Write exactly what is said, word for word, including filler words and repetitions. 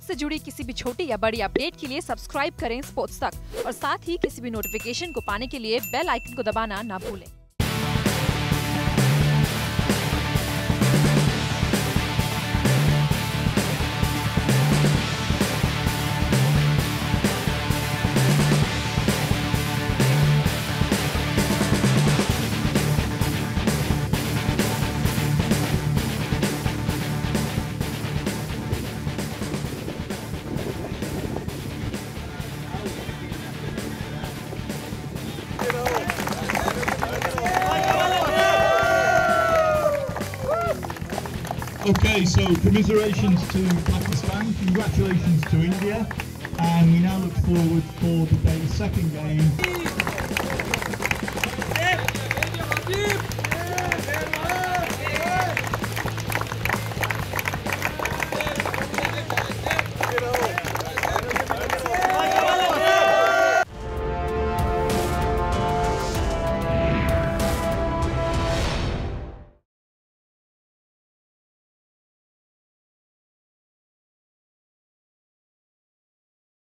Sports से जुड़ी किसी भी छोटी या बड़ी अपडेट के लिए सब्सक्राइब करें स्पोर्ट्स तक और साथ ही किसी भी नोटिफिकेशन को पाने के लिए बेल आइकन को दबाना ना भूलें। Okay, so commiserations to Pakistan, congratulations to India, and we now look forward for the day's second game.